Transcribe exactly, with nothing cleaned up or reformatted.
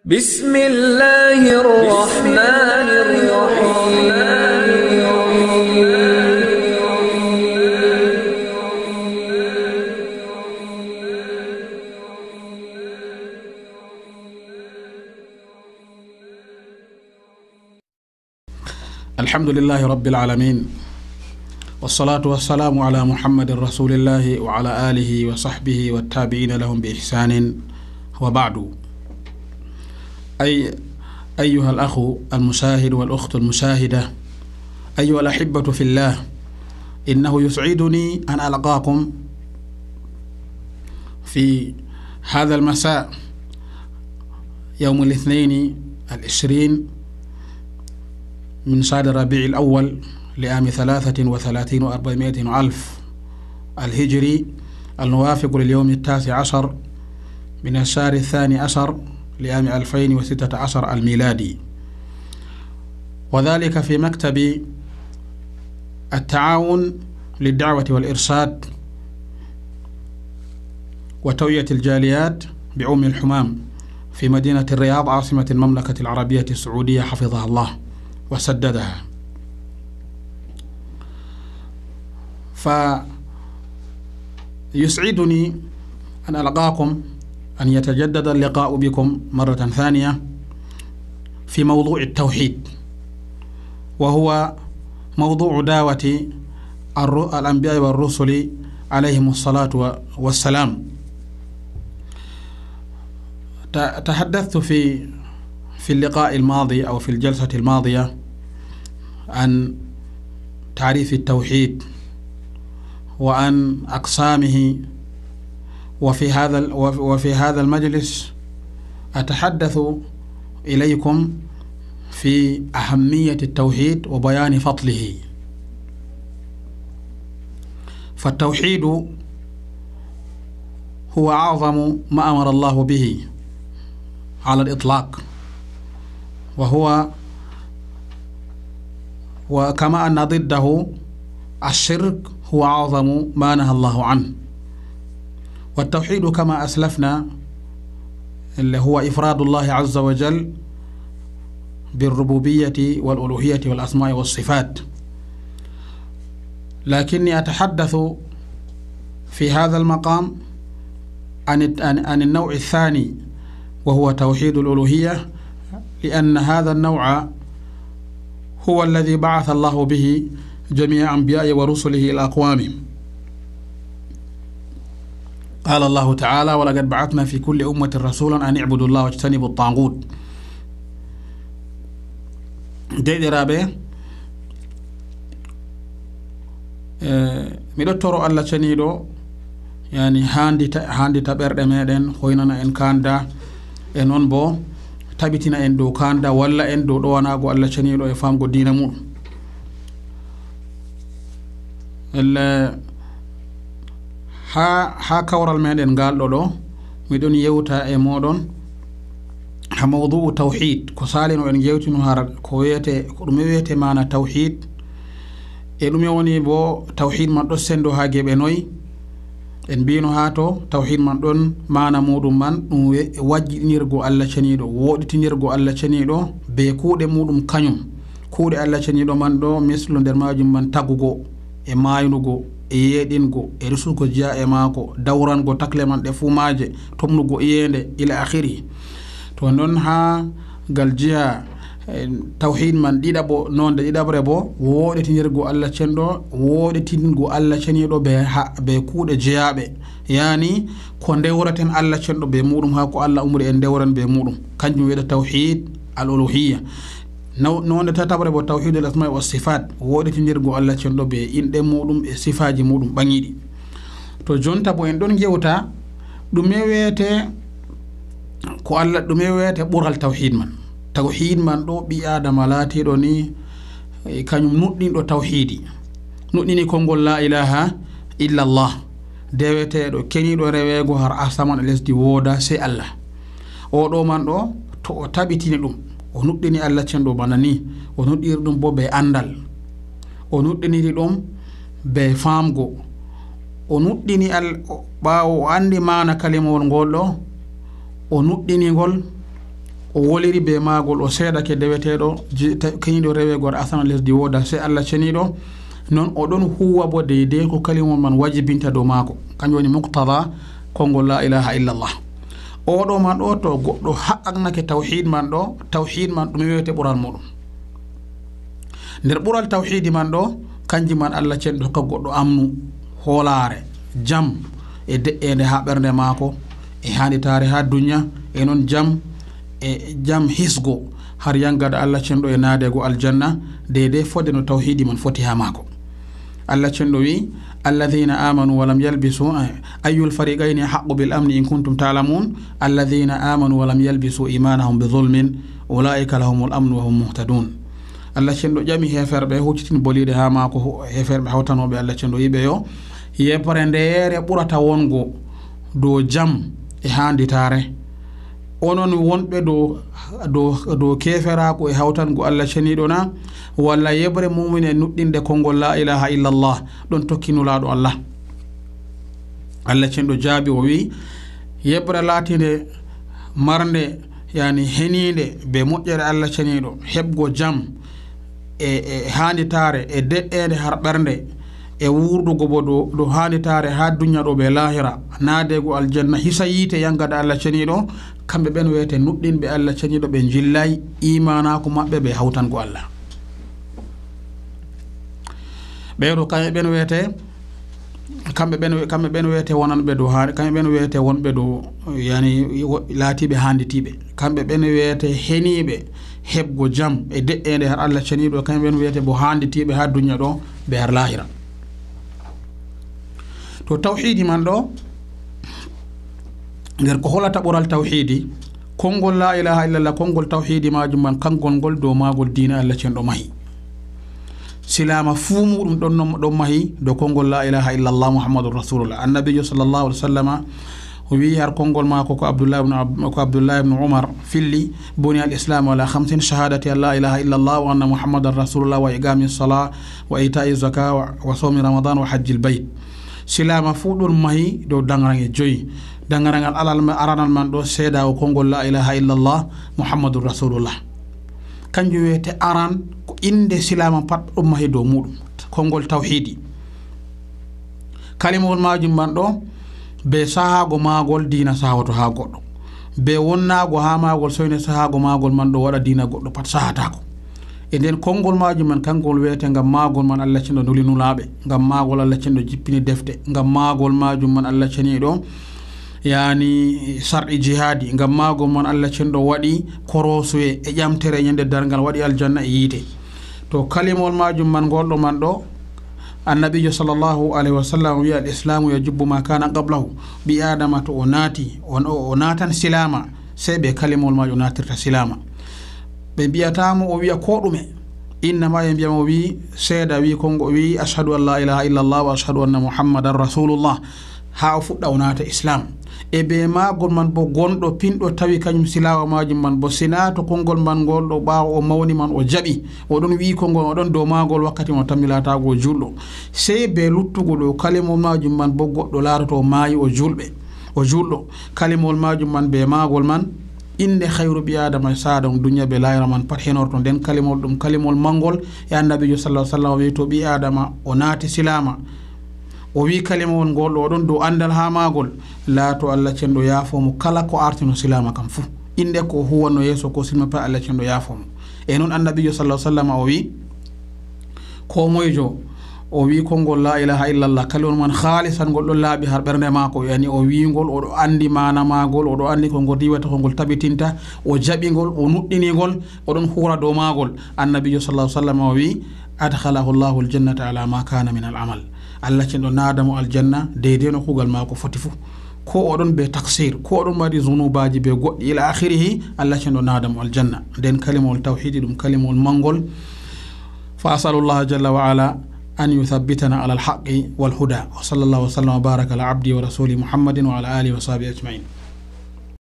بسم الله الرحمن الرحيم. الحمد لله رب العالمين، والصلاة والسلام على محمد رسول الله وعلى آله وصحبه والتابعين لهم بإحسان. وبعد، أي أيها الأخ المشاهد والأخت المشاهدة، أيها الأحبة في الله، إنه يسعدني أن ألقاكم في هذا المساء يوم الاثنين العشرين من شهر ربيع الأول لعام ثلاثة وثلاثين وأربعمائة ألف الهجري، الموافق لليوم التاسع عشر من الشهر الثاني عشر لعام ألفين وستة عشر الميلادي، وذلك في مكتب التعاون للدعوة والإرشاد وتوعية الجاليات بعم الحمام في مدينة الرياض عاصمة المملكة العربية السعودية، حفظها الله وسددها. فيسعدني أن ألقاكم، أن يتجدد اللقاء بكم مرة ثانية في موضوع التوحيد، وهو موضوع دعوة الأنبياء والرسل عليهم الصلاة والسلام. تحدثت في في اللقاء الماضي أو في الجلسة الماضية عن تعريف التوحيد وعن أقسامه، وفي هذا وفي هذا المجلس أتحدث إليكم في أهمية التوحيد وبيان فضله. فالتوحيد هو أعظم ما أمر الله به على الإطلاق، وهو وكما أن ضده الشرك هو أعظم ما نهى الله عنه. والتوحيد كما أسلفنا اللي هو إفراد الله عز وجل بالربوبية والألوهية والأسماء والصفات، لكني أتحدث في هذا المقام عن عن النوع الثاني، وهو توحيد الألوهية، لأن هذا النوع هو الذي بعث الله به جميع أنبياء ورسله إلى أقوامهم. قال الله تعالى: ولقد بعثنا في كل أمة رسولا أن اعبدوا الله واجتنبوا الطاغوت. دي رابع ميدو تورو الله تشنيدو، يعني هاندي هاندي تبرد ميدن خويننا إن كاندا إنون بو tabitina en dow kanda walla en dow ɗowanago Allah ceniɗo e famgo dina mum. elle ha ha kawral meɗen ngalɗo ɗo miɗon yewta e moɗon ha mawduu tawhid, ko salino en yewtino har ko wiyete ko ɗum wiyete mana tawhid, e ɗum woni bo tawhid man ɗo sendo ha geɓe noyi. en mbino ha to tawhid man ɗon mana muɗum man ɗum wajjinirgo Allah ceniɗo, woɗitinirgo Allah ceniɗo be kuuɗe muɗum kañum. kuuɗe Allah ceniɗo man ɗo mislo nder majum man tagugo e maynugo e yeɗingo e resugo jiya e maako, dawrango takle man ɗe fu maje, tomnugo iyende ila akhiri. to non ha gal jiya tawhid man ɗiɗaɓo nonde ɗiɗaɓre bo woɗitinirgo Allah cenɗo, woɗitingo Allah ceniɗo be ha be kuuɗe jeyaɓe, yani ko ndewraten Allah cenɗo be muɗum ha ko Allah umri en ndewran be muɗum, kanjum wiyete tawhid al uluhiyya. nonde tataɓre bo tawhid al asma wa sifat, woɗitinirgo Allah cenɗo be inɗe muɗum e sifaji muɗum ɓaŋiɗi. to jonta bo en ɗon gewta ɗume wiyete ko Allah ɗume wiyete ɓural tawhid man. tawhid man ɗo ɓi adama laatiɗo ni kañum nuɗɗinɗo tawhidi, nuɗɗini konngol la ilaha illallah, deweteɗo keniɗo rewego har asaman e lesdi wooda sey Allah. oɗo man ɗo to o tabitini ɗum, o nuɗɗini Allah cenɗo bana ni, o nuɗɗiri ɗum bo be andal, o nuɗɗiniri ɗum be famgo, o nuɗɗini al ɓawo o andi mana kalimawol ngol ɗo, o nuɗɗinigol, o woliri be magol o seedake deweteɗo kañiɗo rewe goto asana lesdi woda se Allah ceniɗo non o ɗon huwa bo deyde ko kalimol man wajibinta dow maako kanjum woni muqtada kongol la ilaha illallah oɗo man ɗo to goɗɗo haqqanake tawhid man ɗo tawhid man ɗum wiyete ɓural muɗum nder ɓural tawhidi man ɗo kanji man Allah cenɗo hokka goɗɗo amnu hoolare jam e de'ende ha ɓernde maako e handitare ha dunya e non jam e jam hisgo har yangada Allah cenɗo e naadego aljanna dede fodde no tawhidi man foti ha maako Allah cenɗo wi alladhina amanu walam yalbisu ayyul fariqayni haqqu bil amni in kuntum ta'lamun alladhina amanu walam yalbisu imanahum bi dhulmin ulaika lahumul amnu wa hum muhtadun Allah cenɗo ƴami heferɓe huccitin boliɗe ha maako heferɓe hawtanoɓe Allah cenɗo yiɓe yo yepre ndeere ɓurata wongo dow jam e handitare onon wonɓe dow dow dow keferaako e hawtango Allah ceniɗo na walla yebre mumin e nuɗɗinde kongol la ilaha illallah ɗon tokkinulaɗo Allah Allah cenɗo jaabi o wi yebre laatinde marnde yani henide be moƴƴere Allah ceniɗo heɓgo jam e e handitare e deɗɗede har ɓernde e wurdugo bo do do handitare ha dunya do be lahira naadego aljanna hisa yite yangada Allah ceniɗo kamɓe ɓen wiyete nuɗɗinɓe Allah ceniɗo ɓe jillayi imanako maɓɓe ɓe hawtango Allah ɓeɗo kamɓe ɓen wiyete kamɓe ɓen kamɓe ɓen wiyete wonanɓe do ha kamɓe ɓen wiyete wonɓe do yani laatiɓe handitiɓe kamɓe ɓen wiyete heniɓe hebgo jam e de'ende har Allah ceniɗo kamɓe ɓen wiyete bo handitiɓe ha dunya ɗo ɓe har lahira to tawhidi man ɗo nder ko holata ɓural tawhidi kongol la ilaha illallah kongol tawhidi majum man kangol ngol dow magol diina Allah cenɗo mahi silama fuu muɗum ɗon ɗon mahi dow kongol la ilaha illallah muhammadur rasulullah annabijo sallallahu alaihi wasallam o wi har kongol mako ko abdullah ibn ko abdullah ibn umar filli buni al islam ala khamsin shahadati an la ilaha illallah wa anna muhammadar rasulullah wa iqami as-salah wa ita'i zakah wa sawmi ramadan wa hajjil bayt silama fu ɗon mahi dow dangarange joyi dangarangal alal aranal man ɗo seeda o kongol la ilaha illallah muhammadur rasulullah kanjum wiyete aran ko inde silama pat ɗum mahi dow muɗum kongol tawhidi kalimol majum man ɗo be sahago magol dina sahato ha goɗɗo be wonnago ha magol soyne sahago magol man ɗo waɗa dina goɗɗo pat sahatako e nden kongol majum man kangol wiyete ngam magol man Allah cenɗo nuli nulaɓe ngam magol Allah cenɗo jippini defte ngam magol majum man Allah ceniɗo yani sarɗi jihadi ngam magol man Allah cenɗo waɗi korosuye e ƴamtere ñande dargal waɗi aljanna e yiite to kalimol majum man golɗo man ɗo annabijo sallallahu alaihi wasallam wi al islamu yajubbu ma kana qablahu bi adama to o naati on o natan silama sey ɓe kalimol majum natirta silama ɓe mbiyatamo o wiya ko ɗume innama ɓe mbiyamo wi seeda wi kongo wi ashhadu an la ilaha illallah wa ashhadu anna muhammadan rasulullah ha o fuɗɗa o naata islam e be magol man bo gonɗo pinɗo tawi kañum silawa majum man bo sina to kongol man ngol ɗo ɓawo o mawni man o jaɓi oɗon wi kongol oɗon dow magol wakkati mo tammilatago julɗo sey be luttugo ɗo kalimol majum man bo goɗɗo laarato o maayi o julɓe o julɗo kalimol majum man be magol man inde khayru bi adama sadam dunya be layra man pat henorto den kalimol ɗum kalimol mangol e annabijo sallallahu alaihi wasallam wi to bi adama o naati silama o wi kalimol ngol ɗo ɗon dow andal ha magol laato Allah cenɗo yaafomo kala ko artino silama kam fuu inde ko huwanno yeeso ko silma pa Allah cenɗo yaafomo e noon annabijo sallallahu alaihi wasallam o wi ko moyjo o wi kongol la ilaha illallah kalimol man khalisan ngol ɗon laaɓi har ɓernde mako yani o wingol oɗo andi mana magol oɗo andi ko ngol riwata ko ngol tabitinta o jaɓigol o nuɗɗinigol oɗon huura dow magol annabijo sallallahu alaihi wasallam o wi adkhalahu llahu aljannata ala ma kana min al amal Allah cenɗo naadamo aljanna deydeno kugal mako foti fuu ko oɗon be taksir ko oɗon mari zunubaji be goɗɗi ila akhirihi Allah cenɗo naadamo aljanna nden kalimol tawhidi ɗum kalimol mangol fa asalullah jalla wa ala أن يثبتنا على الحق والهدى وصلى الله وسلم وبارك على عبده ورسوله محمد وعلى آله وصحبه أجمعين.